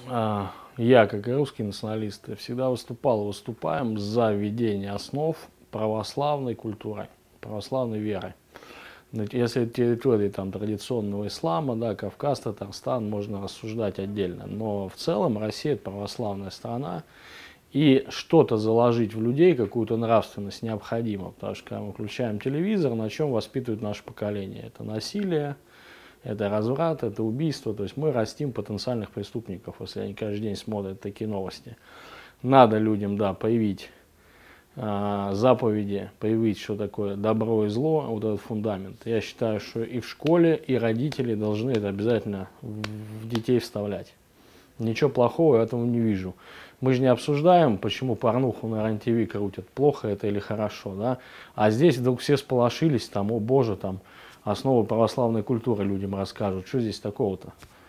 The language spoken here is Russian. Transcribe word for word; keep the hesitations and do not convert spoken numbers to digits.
а, я, как и русский националист, всегда выступал и выступаем за введение основ православной культуры, православной веры. Если территории там, традиционного ислама, да, Кавказ, Татарстан, можно рассуждать отдельно. Но в целом Россия – это православная страна. И что-то заложить в людей, какую-то нравственность необходимо. Потому что когда мы включаем телевизор, на чем воспитывают наше поколение? Это насилие, это разврат, это убийство. То есть мы растим потенциальных преступников, если они каждый день смотрят такие новости. Надо людям, да, появить заповеди, появить, что такое добро и зло, вот этот фундамент. Я считаю, что и в школе, и родители должны это обязательно в детей вставлять. Ничего плохого я этому не вижу. Мы же не обсуждаем, почему порнуху на РЕН-ТВ крутят, плохо это или хорошо, да? А здесь вдруг все сполошились, там, о боже, там, основы православной культуры людям расскажут. Что здесь такого-то?